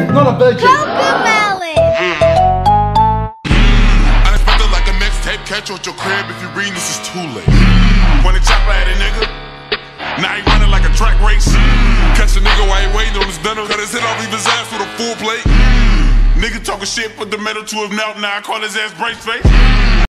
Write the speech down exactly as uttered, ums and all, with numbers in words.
he's not a virgin. Cocomelon. Unexpected like a mixtape, catch you at your crib. If you read this, is too late. When the chopper at a nigga, now he running like a track race. Catch a nigga while he waiting on his dinner, cut his head off, leave his ass with a full plate. Nigga talking shit, put the metal to his mouth, now I call his ass brace face.